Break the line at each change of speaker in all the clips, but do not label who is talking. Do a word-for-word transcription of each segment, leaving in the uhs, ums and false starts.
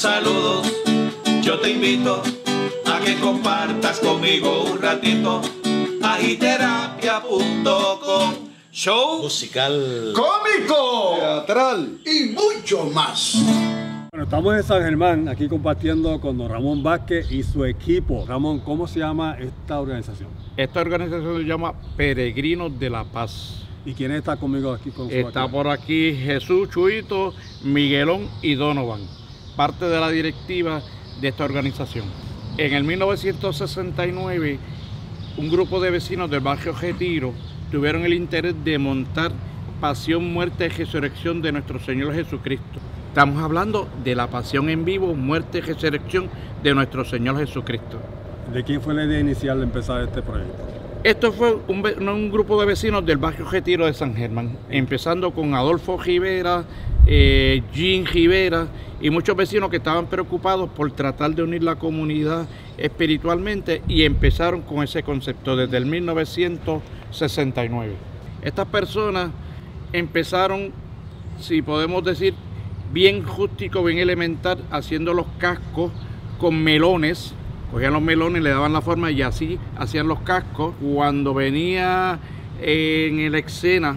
Saludos, yo te invito a que compartas conmigo un ratito. Agiterapia punto com. Show
musical,
cómico,
teatral
y mucho más.
Bueno, estamos en San Germán, aquí compartiendo con don Ramón Vázquez y su equipo. Ramón, ¿cómo se llama esta organización?
Esta organización se llama Peregrinos de la Paz.
¿Y quién está conmigo aquí? Con su
Está
equipo?
por aquí Jesús, Chuito, Miguelón y Donovan, parte de la directiva de esta organización. En el mil novecientos sesenta y nueve, un grupo de vecinos del barrio Retiro tuvieron el interés de montar Pasión, Muerte y Resurrección de nuestro Señor Jesucristo. Estamos hablando de la pasión en vivo, muerte y resurrección de nuestro Señor Jesucristo.
¿De quién fue la idea inicial de empezar este proyecto?
Esto fue un, un grupo de vecinos del barrio Retiro de San Germán, empezando con Adolfo Rivera, eh, Jean Rivera y muchos vecinos que estaban preocupados por tratar de unir la comunidad espiritualmente, y empezaron con ese concepto desde el mil novecientos sesenta y nueve. Estas personas empezaron, si podemos decir, bien rústico, bien elemental, haciendo los cascos con melones. Cogían los melones, le daban la forma y así hacían los cascos. Cuando venía eh, en la escena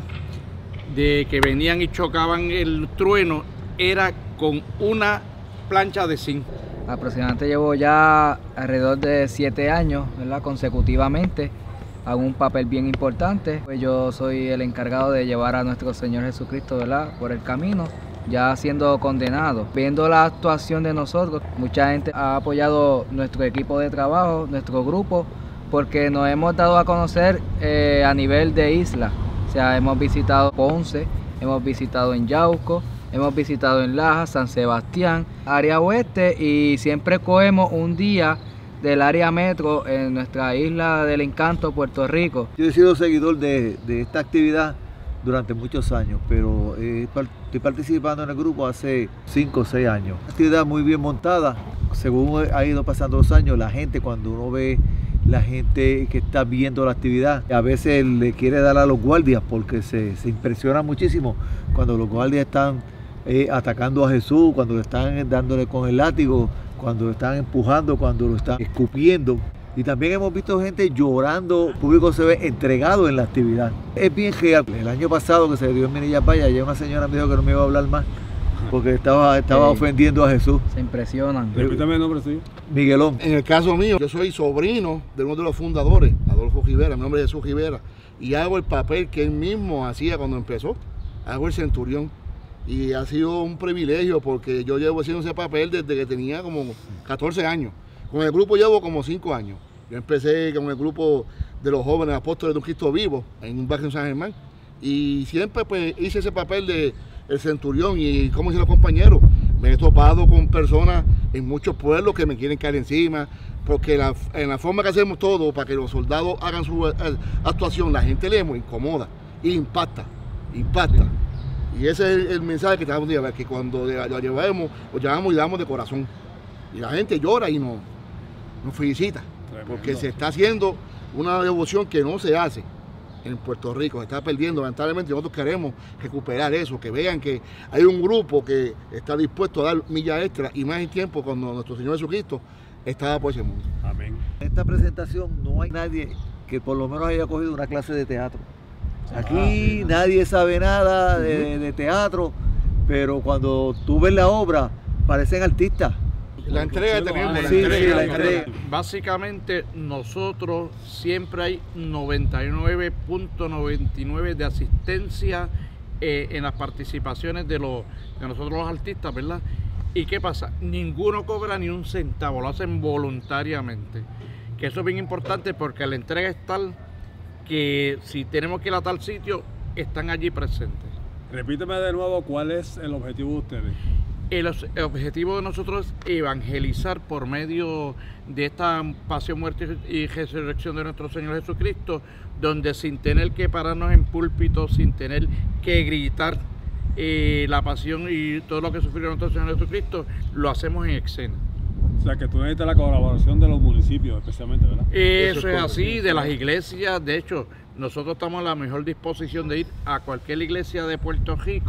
de que venían y chocaban el trueno, era con una plancha de zinc.
Aproximadamente llevo ya alrededor de siete años, ¿verdad? Consecutivamente. Hago un papel bien importante. Pues yo soy el encargado de llevar a nuestro Señor Jesucristo, ¿verdad?, por el camino, ya siendo condenado. Viendo la actuación de nosotros, mucha gente ha apoyado nuestro equipo de trabajo, nuestro grupo, porque nos hemos dado a conocer eh, a nivel de isla. O sea, hemos visitado Ponce, hemos visitado en Yauco, hemos visitado en Laja, San Sebastián, área oeste, y siempre cogemos un día del área metro en nuestra isla del encanto, Puerto Rico.
Yo he sido seguidor de, de esta actividad durante muchos años, pero eh, estoy participando en el grupo hace cinco o seis años. Una actividad muy bien montada. Según ha ido pasando los años, la gente, cuando uno ve la gente que está viendo la actividad, a veces le quiere dar a los guardias porque se, se impresiona muchísimo cuando los guardias están eh, atacando a Jesús, cuando le están dándole con el látigo, cuando lo están empujando, cuando lo están escupiendo. Y también hemos visto gente llorando, el público se ve entregado en la actividad. Es bien real. El año pasado que se dio en Minilla Paya, ya una señora me dijo que no me iba a hablar más porque estaba, estaba sí. ofendiendo a Jesús.
Se impresionan.
Repítame el nombre suyo.
Miguelón.
En el caso mío, yo soy sobrino de uno de los fundadores, Adolfo Rivera, mi nombre es Jesús Rivera, y hago el papel que él mismo hacía cuando empezó. Hago el centurión. Y ha sido un privilegio porque yo llevo haciendo ese papel desde que tenía como catorce años. Con el grupo llevo como cinco años. Yo empecé con el grupo de los jóvenes apóstoles de un Cristo vivo en un barrio en San Germán. Y siempre pues hice ese papel de el centurión, y como dicen los compañeros, me he topado con personas en muchos pueblos que me quieren caer encima, porque la, en la forma que hacemos todo para que los soldados hagan su actuación, la gente le incomoda y impacta, impacta. Y ese es el, el mensaje que tenemos que llevar, que cuando lo llevamos, lo llevamos y damos de corazón. Y la gente llora y nos, nos felicita, porque se está haciendo una devoción que no se hace en Puerto Rico, se está perdiendo. Lamentablemente nosotros queremos recuperar eso, que vean que hay un grupo que está dispuesto a dar millas extra y más en tiempo cuando nuestro Señor Jesucristo estaba por ese mundo.
Amén.
En esta presentación no hay nadie que por lo menos haya cogido una clase de teatro. Aquí ah, nadie sabe nada de, de teatro, pero cuando tú ves la obra, parecen artistas.
La entrega tenemos,
sí, la entrega. Sí, la entrega.
Básicamente nosotros siempre hay noventa y nueve punto noventa y nueve de asistencia eh, en las participaciones de, los, de nosotros los artistas, ¿verdad? ¿Y qué pasa? Ninguno cobra ni un centavo, lo hacen voluntariamente. Que eso es bien importante porque la entrega es tal que si tenemos que ir a tal sitio, están allí presentes.
Repíteme de nuevo cuál es el objetivo de ustedes.
El, el objetivo de nosotros es evangelizar por medio de esta pasión, muerte y resurrección de nuestro Señor Jesucristo, donde sin tener que pararnos en púlpito, sin tener que gritar eh, la pasión y todo lo que sufrió nuestro Señor Jesucristo, lo hacemos en escena.
O sea, que tú necesitas la colaboración de los municipios especialmente, ¿verdad?
Eso, Eso es así, de las iglesias. De hecho, nosotros estamos a la mejor disposición de ir a cualquier iglesia de Puerto Rico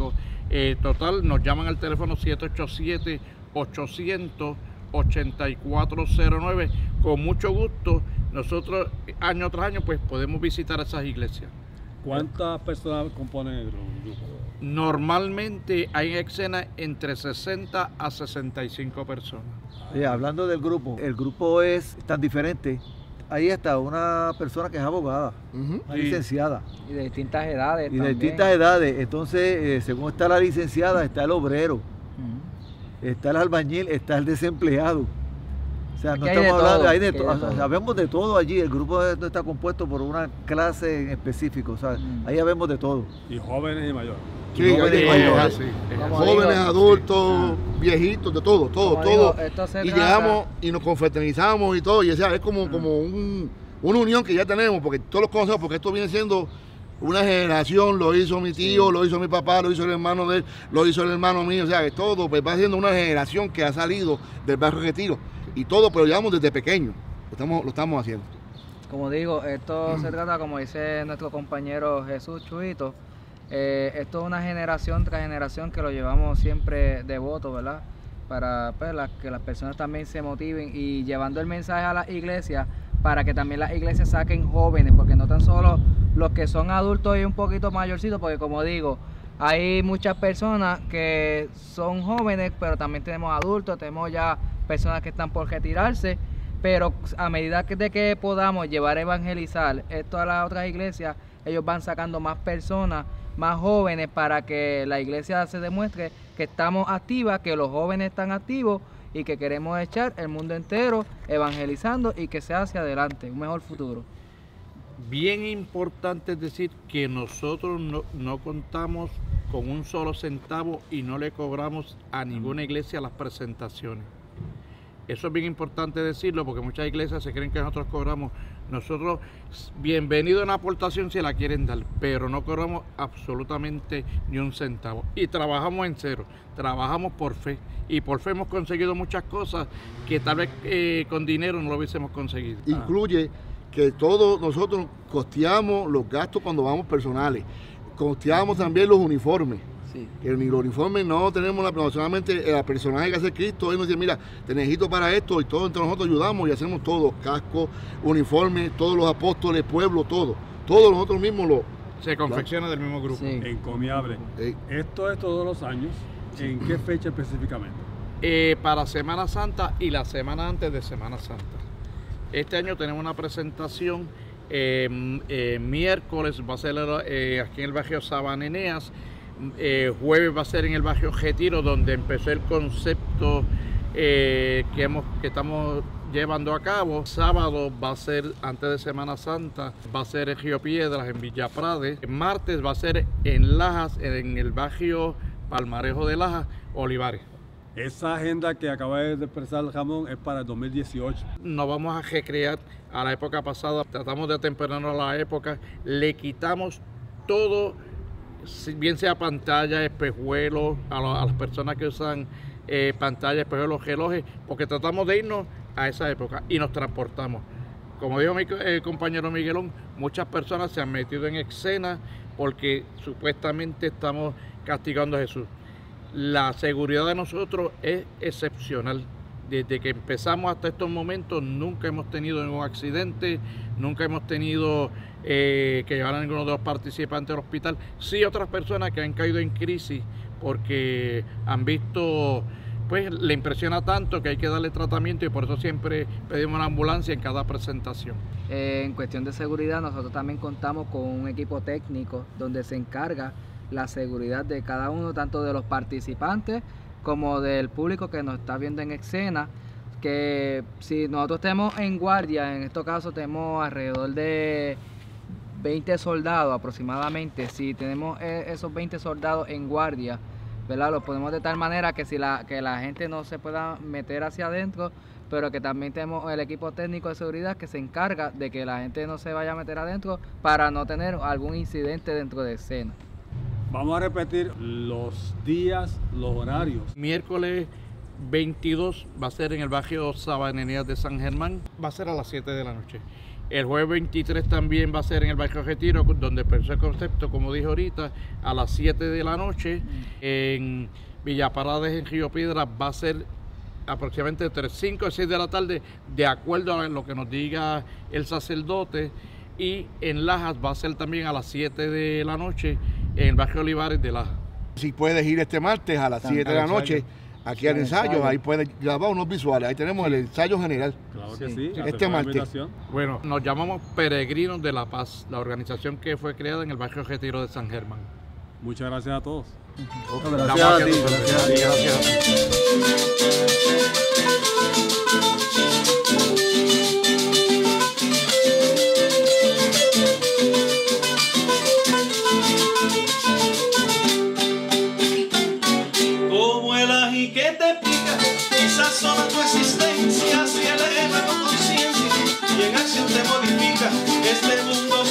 Eh, total, nos llaman al teléfono siete ocho siete, ochocientos, ochenta y cuatro cero nueve. Con mucho gusto, nosotros año tras año pues podemos visitar esas iglesias.
¿Cuántas personas componen el grupo?
Normalmente hay en Exena entre sesenta a sesenta y cinco personas.
Oye, hablando del grupo, el grupo es tan diferente. Ahí está una persona que es abogada,
Ujú.
una
Sí.
licenciada,
Y de distintas edades
y de
también.
distintas edades. Entonces, eh, según está la licenciada, está el obrero,
Ujú.
está el albañil, está el desempleado. O sea, no
Que hay de
estamos hablando,
todo,
hay de
que hay
todo,
de todo.
sabemos de todo allí. El grupo no está compuesto por una clase en específico, o sea,
Mm.
ahí sabemos de todo.
Y jóvenes y mayores.
Sí,
Jóvenes
hay de
y
todo.
Es
mayores.
así, es
Como
así.
Jóvenes,
digo,
adultos, viejitos, de todo, todo,
Como
todo.
digo, esto se
Y
trata-
llegamos y nos confraternizamos y todo. Y o sea, es como, como un, una unión que ya tenemos, porque todos los conocemos, porque esto viene siendo una generación, lo hizo mi tío, lo hizo mi papá, lo hizo el hermano de él, lo hizo el hermano mío, o sea, que todo pues, va siendo una generación que ha salido del barrio Retiro. Y todo, pero lo llevamos desde pequeño, lo estamos, lo estamos haciendo.
Como digo, esto se trata, como dice nuestro compañero Jesús Chuito, eh, esto es una generación tras generación que lo llevamos siempre devoto, ¿verdad? Para pues, la- que las personas también se motiven y llevando el mensaje a las iglesias para que también las iglesias saquen jóvenes, porque no tan solo los que son adultos y un poquito mayorcitos, porque como digo, hay muchas personas que son jóvenes, pero también tenemos adultos, tenemos ya personas que están por retirarse, pero a medida que- de que podamos llevar a evangelizar esto a las otras iglesias, ellos van sacando más personas, más jóvenes, para que la iglesia se demuestre que estamos activas, que los jóvenes están activos y que queremos echar el mundo entero evangelizando y que sea hacia adelante, un mejor futuro.
Bien importante es decir que nosotros no, no contamos con un solo centavo y no le cobramos a ninguna iglesia las presentaciones. Eso es bien importante decirlo porque muchas iglesias se creen que nosotros cobramos. Nosotros, bienvenido a una aportación si la quieren dar, pero no cobramos absolutamente ni un centavo. Y trabajamos en cero, trabajamos por fe. Y por fe hemos conseguido muchas cosas que tal vez eh, con dinero no lo hubiésemos conseguido.
Incluye que todos nosotros costeamos los gastos cuando vamos personales, costeamos también los uniformes.
Sí.
Que en los uniformes no tenemos la, no, solamente el personaje que hace Cristo, él nos dice, mira, te necesito para esto, y todos entre nosotros ayudamos y hacemos todo, casco, uniforme, todos los apóstoles, pueblo, todo. Todos nosotros mismos lo...
Se confecciona del mismo grupo.
Sí.
Encomiable.
eh,
Esto es todos los años. ¿En qué fecha específicamente?
Eh, para Semana Santa y la semana antes de Semana Santa. Este año tenemos una presentación, eh, eh, miércoles va a ser eh, aquí en el barrio Sabaneneas, eh, jueves va a ser en el barrio Retiro, donde empezó el concepto eh, que, hemos, que estamos llevando a cabo. Sábado va a ser, antes de Semana Santa, va a ser en Río Piedras, en Villa Prade. Martes va a ser en Lajas, en el barrio Palmarejo de Lajas, Olivares.
Esa agenda que acaba de expresar Ramón es para el dos mil dieciocho.
Nos vamos a recrear a la época pasada, tratamos de atemperarnos a la época, le quitamos todo, si bien sea pantalla, espejuelos, a, lo- a las personas que usan eh, pantalla, espejuelos, relojes, porque tratamos de irnos a esa época y nos transportamos. Como dijo mi co- eh, compañero Miguelón, muchas personas se han metido en escena porque supuestamente estamos castigando a Jesús. La seguridad de nosotros es excepcional. Desde que empezamos hasta estos momentos nunca hemos tenido ningún accidente, nunca hemos tenido eh, que llevar a ninguno de los participantes al hospital. Sí, otras personas que han caído en crisis porque han visto, pues le impresiona tanto que hay que darle tratamiento y por eso siempre pedimos una ambulancia en cada presentación.
Eh, en cuestión de seguridad, nosotros también contamos con un equipo técnico donde se encarga la seguridad de cada uno, tanto de los participantes como del público que nos está viendo en escena. Que si nosotros tenemos en guardia, en estos casos tenemos alrededor de veinte soldados aproximadamente. Si tenemos eh, esos veinte soldados en guardia, ¿verdad? Lo ponemos de tal manera que si la, que la gente no se pueda meter hacia adentro, pero que también tenemos el equipo técnico de seguridad que se encarga de que la gente no se vaya a meter adentro para no tener algún incidente dentro de escena.
Vamos a repetir los días, los horarios.
Miércoles veintidós va a ser en el barrio Sabanerías de San Germán, va a ser a las siete de la noche. El jueves veintitrés también va a ser en el Barrio Retiro, donde empezó el concepto, como dije ahorita, a las siete de la noche. En Villa Parades, en Río Piedras, va a ser aproximadamente entre cinco y seis de la tarde, de acuerdo a lo que nos diga el sacerdote. Y en Lajas va a ser también a las siete de la noche, en el Barrio Olivares de Lajas.
Si puedes ir este martes a las siete de la noche, aquí al ensayo, ahí puedes grabar unos visuales. Ahí tenemos el ensayo general.
Claro que sí.
Este martes.
Bueno, nos llamamos Peregrinos de la Paz, la organización que fue creada en el Barrio Retiro de San Germán.
Muchas gracias a todos.
Gracias a ti, gracias a ti.
Gracias.
Como el ají que te pica, quizás solo tu existencia se eleva tu conciencia y en acción te modifica este mundo